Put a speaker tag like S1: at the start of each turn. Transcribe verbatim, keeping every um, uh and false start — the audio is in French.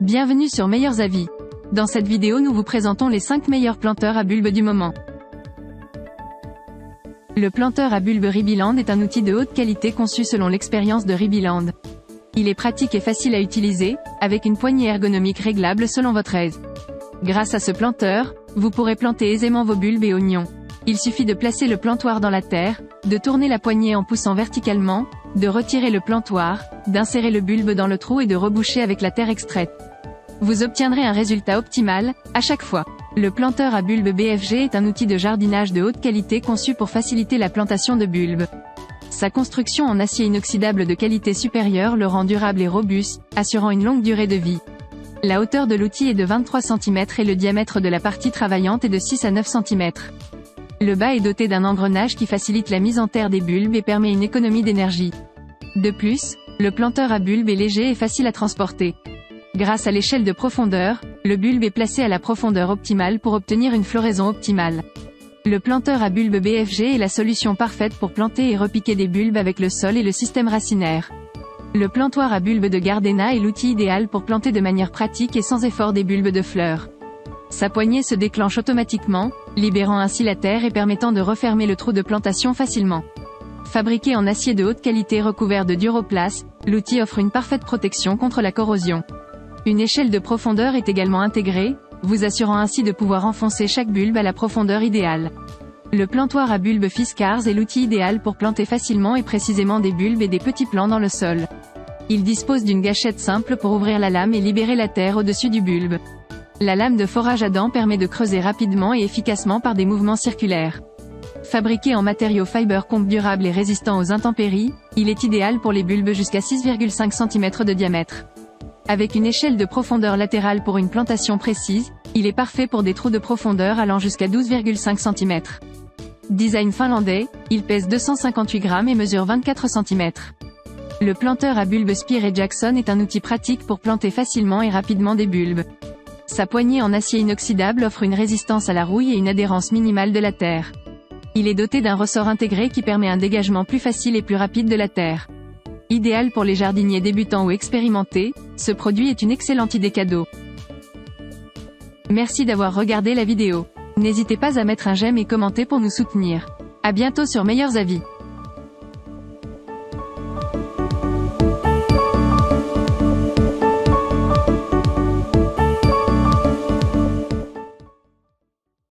S1: Bienvenue sur Meilleurs Avis. Dans cette vidéo nous vous présentons les cinq meilleurs planteurs à bulbes du moment. Le planteur à bulbes Ribiland est un outil de haute qualité conçu selon l'expérience de Ribiland. Il est pratique et facile à utiliser, avec une poignée ergonomique réglable selon votre aise. Grâce à ce planteur, vous pourrez planter aisément vos bulbes et oignons. Il suffit de placer le plantoir dans la terre, de tourner la poignée en poussant verticalement, de retirer le plantoir, d'insérer le bulbe dans le trou et de reboucher avec la terre extraite. Vous obtiendrez un résultat optimal, à chaque fois. Le planteur à bulbes B F G est un outil de jardinage de haute qualité conçu pour faciliter la plantation de bulbes. Sa construction en acier inoxydable de qualité supérieure le rend durable et robuste, assurant une longue durée de vie. La hauteur de l'outil est de vingt-trois centimètres et le diamètre de la partie travaillante est de six à neuf centimètres. Le bas est doté d'un engrenage qui facilite la mise en terre des bulbes et permet une économie d'énergie. De plus, le planteur à bulbes est léger et facile à transporter. Grâce à l'échelle de profondeur, le bulbe est placé à la profondeur optimale pour obtenir une floraison optimale. Le planteur à bulbes B F G est la solution parfaite pour planter et repiquer des bulbes avec le sol et le système racinaire. Le plantoir à bulbes de Gardena est l'outil idéal pour planter de manière pratique et sans effort des bulbes de fleurs. Sa poignée se déclenche automatiquement, libérant ainsi la terre et permettant de refermer le trou de plantation facilement. Fabriqué en acier de haute qualité recouvert de Duroplast, l'outil offre une parfaite protection contre la corrosion. Une échelle de profondeur est également intégrée, vous assurant ainsi de pouvoir enfoncer chaque bulbe à la profondeur idéale. Le plantoir à bulbes Fiskars est l'outil idéal pour planter facilement et précisément des bulbes et des petits plants dans le sol. Il dispose d'une gâchette simple pour ouvrir la lame et libérer la terre au-dessus du bulbe. La lame de forage à dents permet de creuser rapidement et efficacement par des mouvements circulaires. Fabriqué en matériaux fiber comp durable et résistant aux intempéries, il est idéal pour les bulbes jusqu'à six virgule cinq centimètres de diamètre. Avec une échelle de profondeur latérale pour une plantation précise, il est parfait pour des trous de profondeur allant jusqu'à douze virgule cinq centimètres. Design finlandais, il pèse deux cent cinquante-huit grammes et mesure vingt-quatre centimètres. Le planteur à bulbes Spear et Jackson est un outil pratique pour planter facilement et rapidement des bulbes. Sa poignée en acier inoxydable offre une résistance à la rouille et une adhérence minimale de la terre. Il est doté d'un ressort intégré qui permet un dégagement plus facile et plus rapide de la terre. Idéal pour les jardiniers débutants ou expérimentés, ce produit est une excellente idée cadeau. Merci d'avoir regardé la vidéo. N'hésitez pas à mettre un j'aime et commenter pour nous soutenir. À bientôt sur Meilleurs Avis.